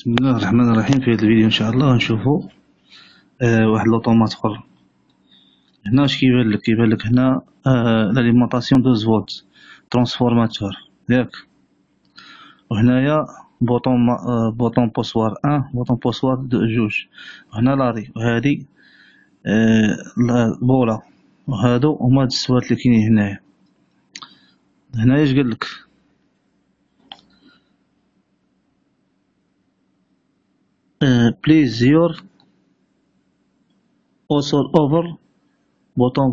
بسم الله الرحمن الرحيم. في هذا الفيديو ان شاء الله غنشوفوا واحد لوطومات اخر. هنا اش كيبان لك هنا لاليمونطاسيون 12 فولت ترانسفورماتور ياك. وهنايا بوطون بوسوار 1 بوطون بوسوار 2. وهنا لاري وهادي البوله، وهادو هما هاد السوالت اللي كاينين هنايا اش قالك please your also over button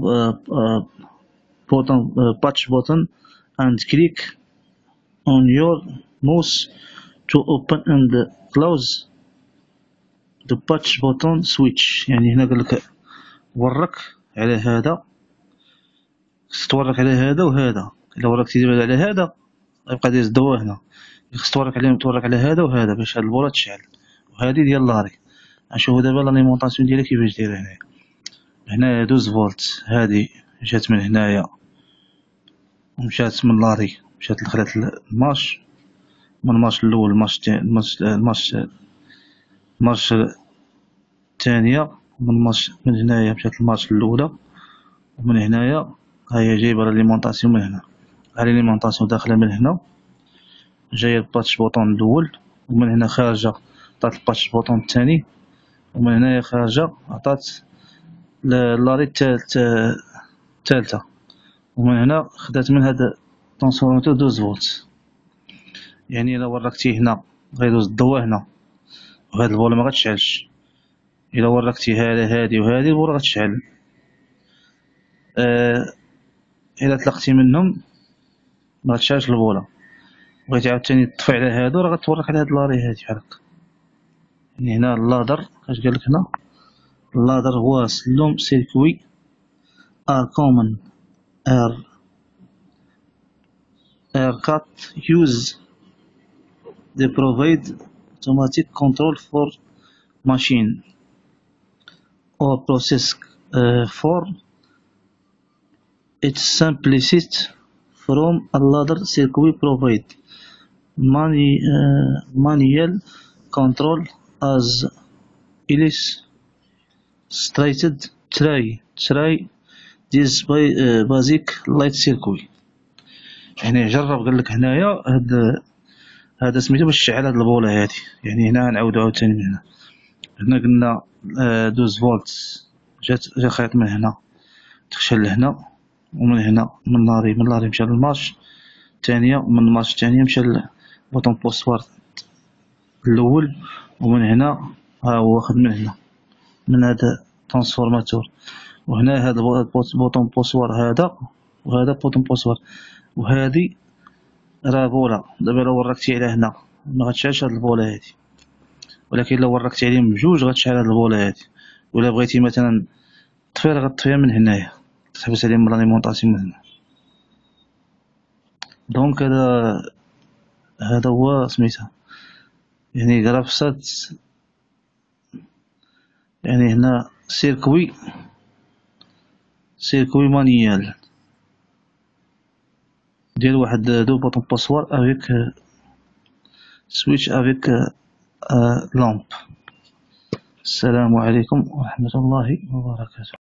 patch button and click on your mouse to open and close the patch button switch. يعني هنا قالك ورك على هذا، خصك تورك على هذا وهذا. الا وركتي دابا على هذا غيبقى دايز الضوء هنا، خصك تورك على هذا وهذا باش هاد البوله تشعل. وهادي ديال لاري. غنشوفو دابا لاليمونطاسيون ديالها كيفاش دايره. هنايا 12 فولت، هادي جات من هنايا ومشات من لاري، مشات دخلت المارش، من المارش الاول المارش الثانية، من هنايا مشات المارش الاولى، ومن هنايا هاهي جايبه لاليمونطاسيون من هنا. لاليمونطاسيون داخله من هنا، جايه الباتش بوطون الاول، ومن هنا خارجه عطات الباتش بوطون الثاني، ومن هنايا خارجه عطات لاري الثالثه، ومن هنا خدات من هذا ترانسفورماتور 12 فولت. يعني الا وركتيه هنا غيدوز الضوء هنا وهاد البوله ما غتشعلش. الا وركتيها على هادي وهادي البوله غتشعل. الا تلقتي منهم ما غتشعلش البوله. بغيتي عاوتاني تطفي على هادو راه غتورك على هاد لاري هادي بحال هكا. يعني هنا اللادر اش قالك هنا؟ اللادر هو سلوم سيركوي are common are cut use they provide automatic control for machine or process for its simplicity from a ladder circuit provide manual control as illustrated try this basic light circuit. يعني جرب قالك هنايا هذا سميتو باش تشعل هاد البوله هادي. يعني هنا غنعاودو عاوتاني من هنا قلنا 12 فولت جا خيط من هنا تخشل لهنا، ومن هنا من لاري مشى للمارش الثانيه، ومن المارش الثانيه مشى لبوطون بوسوار الاول، ومن هنا ها هو واخد من هنا من هذا ترانسفورماتور. وهنا هذا بوطون بوسوار هذا، وهذا بوطون بوسوار، وهادي راه بوله. دابا لو وركتي على هنا ما غتشعلش هاد البوله هادي، ولكن لو وركتي عليهم بجوج غتشعل هاد البوله هادي. ولا بغيتي مثلا تطفيها غتطفيها من هنايا، تحبس عليهم لاليمونطاسيون من هنا. دونك هذا هو سميتها يعني غرافسات. يعني هنا سيركوي مانيال ديال واحد دو بوطون باسوار افيك سويتش افيك لامب. السلام عليكم ورحمة الله وبركاته.